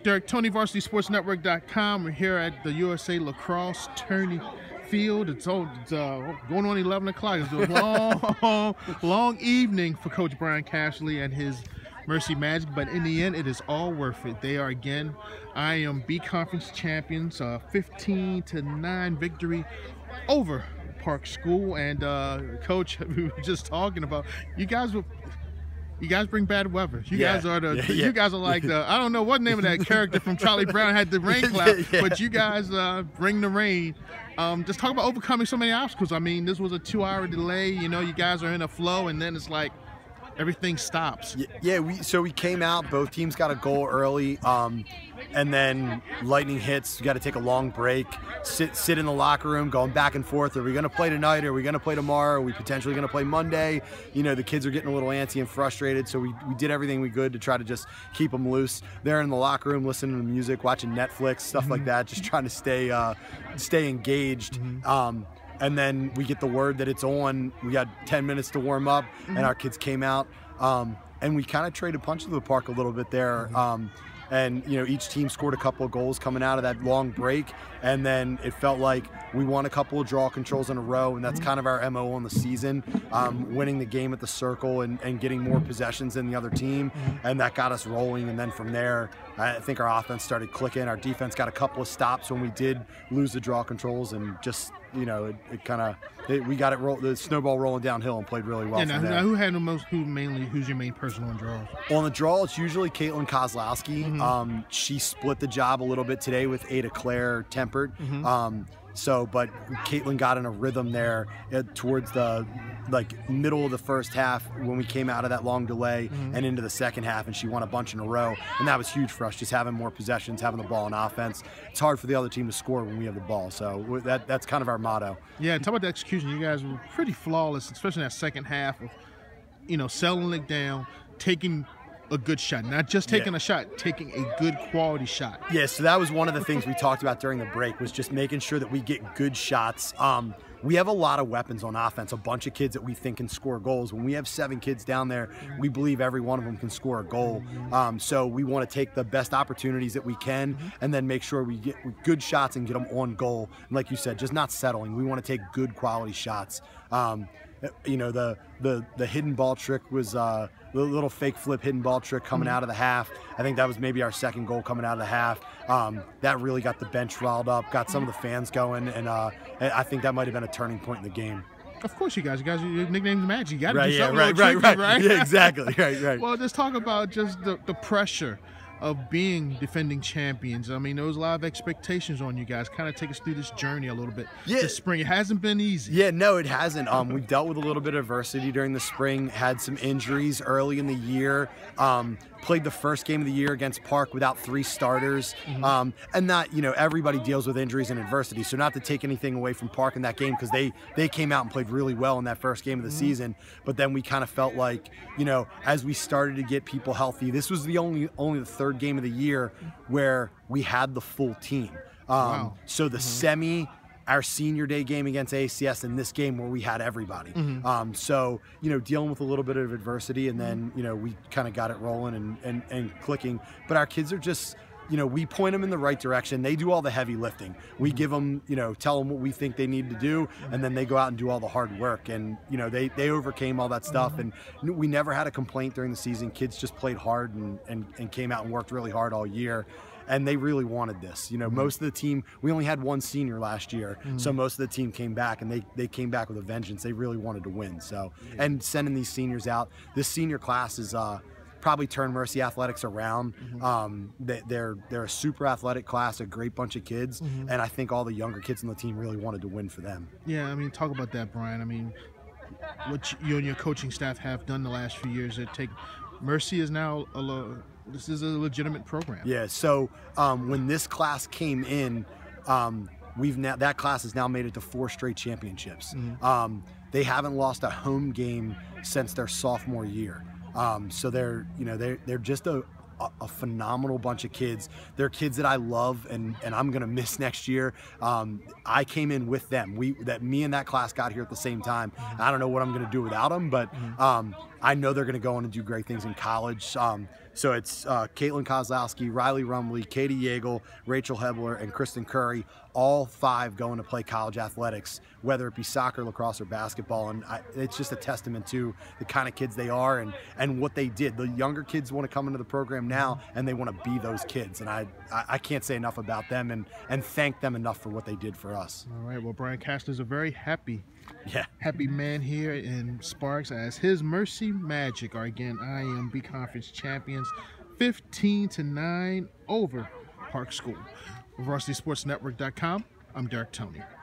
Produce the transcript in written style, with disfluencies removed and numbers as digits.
Derek, TonyVarsitySportsNetwork.com. We're here at the USA Lacrosse Tourney Field. It's going on 11 o'clock. It's a long evening for Coach Brian Cashley and his Mercy Magic, but in the end, it is all worth it. They are again IMB Conference champions, 15-9 victory over Park School. And Coach, we were just talking about you guys bring bad weather. You guys are you guys are like the, I don't know what name of that character from Charlie Brown had the rain cloud, but you guys bring the rain. Just talk about overcoming so many obstacles. I mean, this was a 2-hour delay. You know, you guys are in a flow, and then it's like everything stops. So we came out, both teams got a goal early, and then lightning hits. You got to take a long break, sit in the locker room, going back and forth. Are we going to play tonight? Are we going to play tomorrow? Are we potentially going to play Monday? You know, the kids are getting a little antsy and frustrated, so we did everything we could to try to just keep them loose. They're in the locker room listening to music, watching Netflix, stuff like that, just trying to stay engaged. And then we get the word that it's on. We got 10 minutes to warm up, and our kids came out. And we kind of traded punches to the park a little bit there. And, you know, each team scored a couple of goals coming out of that long break. And then it felt like we won a couple of draw controls in a row, and that's kind of our MO on the season, winning the game at the circle and getting more possessions than the other team. And that got us rolling. And then from there, I think our offense started clicking. Our defense got a couple of stops when we did lose the draw controls, and just, you know, we got it the snowball rolling downhill and played really well. Now who had the most? Who's your main person on draws? On the draw, it's usually Caitlin Kozlowski. She split the job a little bit today with Ada Claire Tempered. But Caitlin got in a rhythm there towards the middle of the first half when we came out of that long delay and into the second half, and she won a bunch in a row, and that was huge for us, just having more possessions, having the ball in offense. It's hard for the other team to score when we have the ball, so that's kind of our motto. Yeah, talk about the execution. You guys were pretty flawless, especially in that second half of, you know, settling it down, taking a good shot, not just taking a shot, taking a good quality shot. Yeah, so that was one of the things we talked about during the break, was just making sure that we get good shots. We have a lot of weapons on offense, a bunch of kids that we think can score goals. When we have 7 kids down there, we believe every one of them can score a goal. So we want to take the best opportunities that we can and then make sure we get good shots and get them on goal. And like you said, just not settling. We want to take good quality shots. You know, the hidden ball trick was the little fake flip hidden ball trick coming out of the half. I think that was maybe our second goal coming out of the half. That really got the bench riled up, got some of the fans going, and I think that might have been a turning point in the game. Of course, your nickname's Magic. You got to do something right? Yeah, exactly. Right. Well, let's talk about just the pressure of being defending champions. I mean, there was a lot of expectations on you guys. Kind of take us through this journey a little bit. This spring, it hasn't been easy. Yeah, no, it hasn't. We've dealt with a little bit of adversity during the spring, had some injuries early in the year, played the first game of the year against Park without 3 starters, and that, you know, everybody deals with injuries and adversity, so not to take anything away from Park in that game, because they came out and played really well in that first game of the season, but then we kind of felt like, you know, as we started to get people healthy, this was the only the third game of the year where we had the full team. So the semi, our senior day game against ACS, and this game where we had everybody. So, you know, dealing with a little bit of adversity, and then, you know, we kind of got it rolling and clicking. But our kids are just, you know, we point them in the right direction. They do all the heavy lifting. We give them, you know, tell them what we think they need to do, and then they go out and do all the hard work. And, you know, they overcame all that stuff, and we never had a complaint during the season. Kids just played hard and came out and worked really hard all year. And they really wanted this. You know, most of the team, we only had 1 senior last year, so most of the team came back, and they came back with a vengeance. They really wanted to win. So, and sending these seniors out, this senior class is probably turned Mercy Athletics around. They're a super athletic class, a great bunch of kids, and I think all the younger kids on the team really wanted to win for them. Yeah, I mean, talk about that, Brian. I mean, what you and your coaching staff have done the last few years, Mercy is now this is a legitimate program. Yeah, so when this class came in, that class has now made it to 4 straight championships. They haven't lost a home game since their sophomore year. So they're just a phenomenal bunch of kids. They're kids that I love and I'm gonna miss next year. I came in with them. Me and that class got here at the same time. I don't know what I'm gonna do without them, but I know they're gonna go on and do great things in college. So it's Caitlin Kozlowski, Riley Rumley, Katie Yeagle, Rachel Hebler, and Kristen Curry, all 5 going to play college athletics, whether it be soccer, lacrosse, or basketball. And it's just a testament to the kind of kids they are and what they did. The younger kids want to come into the program now, and they want to be those kids. And I can't say enough about them and thank them enough for what they did for us. All right, well, Brian Cashler's a very happy man here in Sparks, as his Mercy Magic are again IMB Conference champions, 15-9 over Park School. VarsitySportsNetwork.com, I'm Derek Toney.